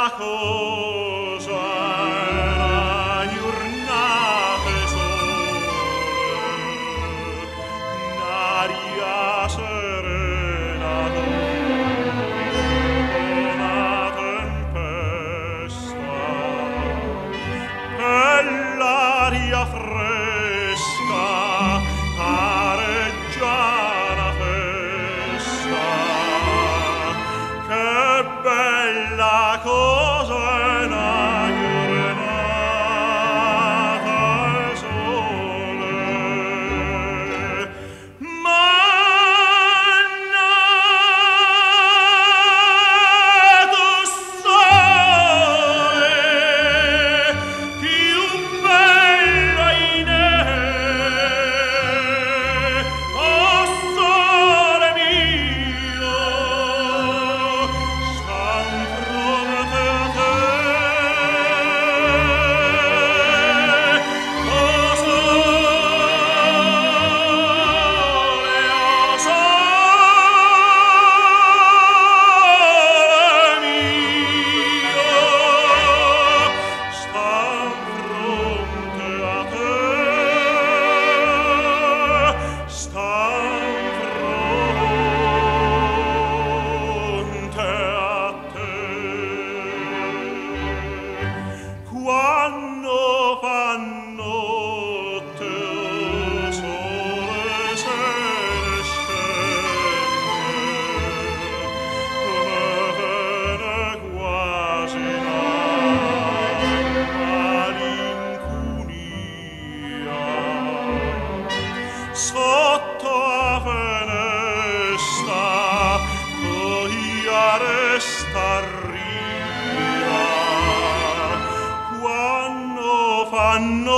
cosa era giornate sole, un'aria serena dopo una tempesta, e l'aria fresca pareggia una festa. Che bella cosa è una giornata al sole, ma nato sole più bello in oh sole mio, stan fronte a te, oh sole mio, stan fronte a te, stan fronte a te. Quando fa notte, o sole se ne scende, come viene quasi una malinconia. Sotto a finestra poi resta ria, quando fanno